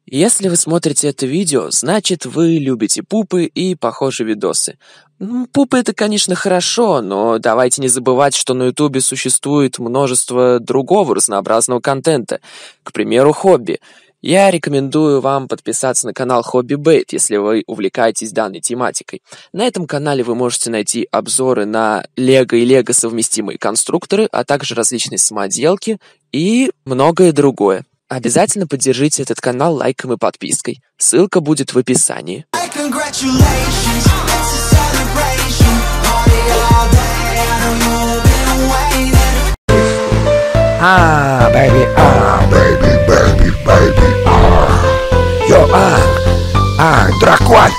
Если вы смотрите это видео, значит вы любите пупы и похожие видосы. Пупы это, конечно, хорошо, но давайте не забывать, что на ютубе существует множество другого разнообразного контента. К примеру, хобби. Я рекомендую вам подписаться на канал Hobby Bait, если вы увлекаетесь данной тематикой. На этом канале вы можете найти обзоры на лего и лего совместимые конструкторы, а также различные самоделки и многое другое. Обязательно поддержите этот канал лайком и подпиской. Ссылка будет в описании. Дракон,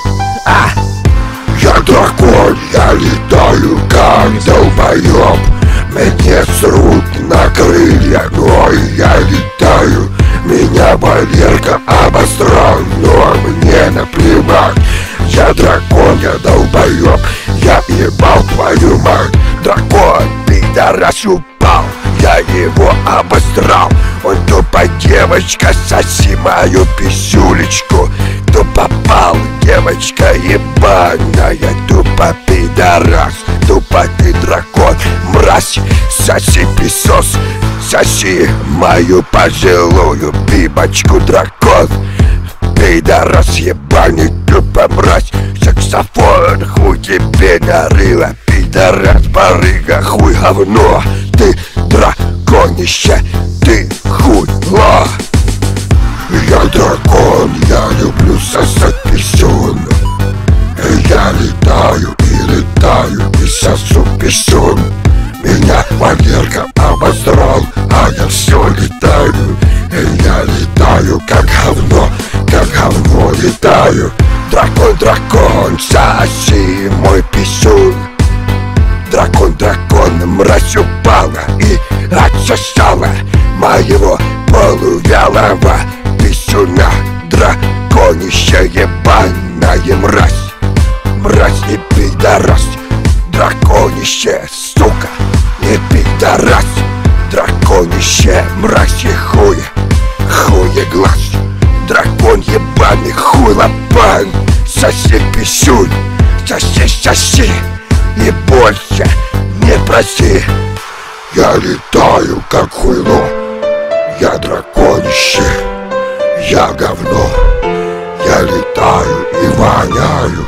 я дракон, я летаю как долбоёб. Мне срут на крылья, но я летаю. Меня Валерка обосрал, но мне наплевать. Я дракон, я долбоёб, я ебал твою мать. Дракон, пидорас упал, я его обосрал. Он тупо, девочка, соси мою писюлечку. Тупо попал, девочка ебаная, тупо пидорас. Тупо ты дракон, мразь, соси писос. Соси мою пожилую пипочку, дракон. Пидорас ебаный, тупо мразь. Саксофон, хуй тебе нарыло. Пидорас, барыга, хуй говно. Ты драконище, ты хуйло. Я дракон, я люблю сосать писюн. Я летаю и сосу писюн. Меня Валерка обосрал, а я все летаю. Я летаю как говно летаю. Дракон, дракон, соси мой писюн. Дракон, дракон, мразь упала и отсосала моего полувялого писюна. Драконище ебаная мразь. Мразь и пидорас. Драконище, сука, и пидорас. Драконище, мразь и хуе глаз. Дракон ебаный, хуй лопан. Соси писюн, соси и больше не проси. Я летаю как хуйло, я драконище, я говно. Я летаю и воняю.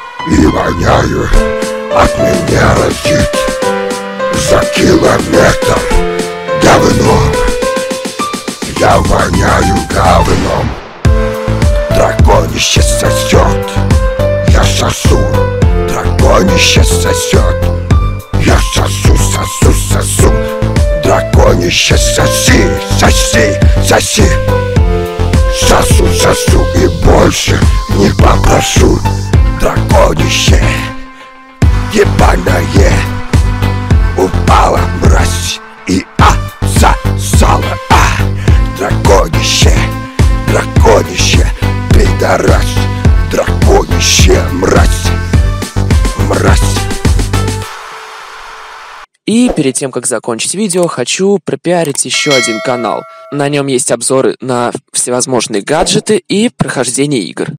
От меня разит за километр говном. Я воняю говном. Драконище сосет, я сосу. Драконище сосет, я сосу. Драконище соси. Сосу и больше не попрошу. Драконище ебаное упала мразь и отсосала. Драконище, пидорас. Драконище, мразь. И перед тем, как закончить видео, хочу пропиарить еще один канал. На нем есть обзоры на всевозможные гаджеты и прохождение игр.